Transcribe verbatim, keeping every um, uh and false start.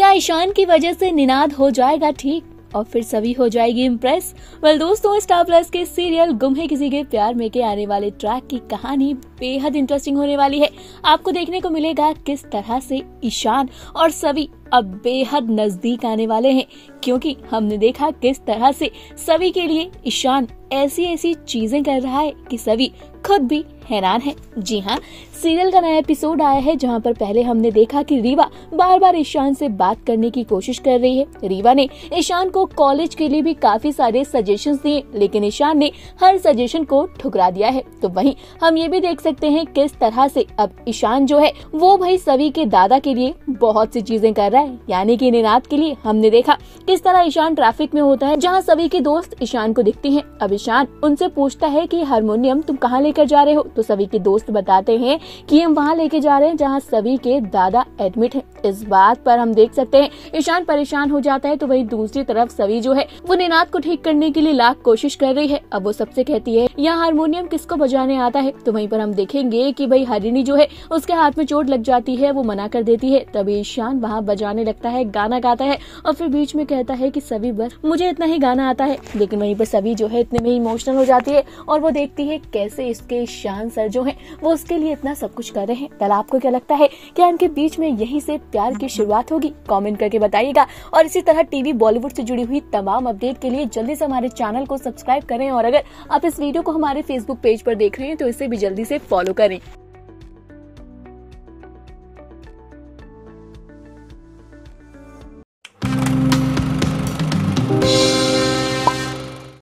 क्या ईशान की वजह से निनाद हो जाएगा ठीक और फिर सभी हो जाएगी इम्प्रेस? वेल दोस्तों, स्टार प्लस के सीरियल गुम है किसी के प्यार में के आने वाले ट्रैक की कहानी बेहद इंटरेस्टिंग होने वाली है। आपको देखने को मिलेगा किस तरह से ईशान और सभी अब बेहद नजदीक आने वाले हैं, क्योंकि हमने देखा किस तरह से सभी के लिए ईशान ऐसी ऐसी चीजें कर रहा है कि सभी खुद भी हैरान है। जी हाँ, सीरियल का नया एपिसोड आया है जहाँ पर पहले हमने देखा कि रीवा बार बार ईशान से बात करने की कोशिश कर रही है। रीवा ने ईशान को कॉलेज के लिए भी काफी सारे सजेशंस दिए, लेकिन ईशान ने हर सजेशन को ठुकरा दिया है। तो वहीं हम ये भी देख सकते हैं किस तरह से अब ईशान जो है वो भाई सभी के दादा के लिए बहुत सी चीजें कर रहा है, यानी कि निनाद के लिए। हमने देखा किस तरह ईशान ट्रैफिक में होता है जहाँ सभी के दोस्त ईशान को दिखती हैं। अब ईशान उनसे पूछता है कि हारमोनियम तुम कहाँ लेकर जा रहे हो, तो सभी के दोस्त बताते हैं कि हम वहाँ लेके जा रहे हैं जहाँ सभी के दादा एडमिट हैं। इस बात पर हम देख सकते हैं ईशान परेशान हो जाता है। तो वही दूसरी तरफ सभी जो है वो निनाद को ठीक करने के लिए लाख कोशिश कर रही है। अब वो सबसे कहती है यहाँ हारमोनियम किसको बजाने आता है, तो वहीं पर हम देखेंगे कि भाई हरिणी जो है उसके हाथ में चोट लग जाती है, वो मना कर देती है। तभी ईशान वहाँ बजाने लगता है, गाना गाता है और फिर बीच में कहता है कि सभी बस मुझे इतना ही गाना आता है। लेकिन वहीं पर सभी जो है इतने में इमोशनल हो जाती है और वो देखती है कैसे इसके ईशान सर जो है वो उसके लिए इतना सब कुछ कर रहे हैं। कल आपको क्या लगता है, क्या इनके बीच में यही से प्यार की शुरुआत होगी? कमेंट करके बताइएगा। और इसी तरह टीवी बॉलीवुड से जुड़ी हुई तमाम अपडेट के लिए जल्दी से हमारे चैनल को सब्सक्राइब करें और अगर आप इस वीडियो को हमारे फेसबुक पेज पर देख रहे हैं तो इसे भी जल्दी से फॉलो करें।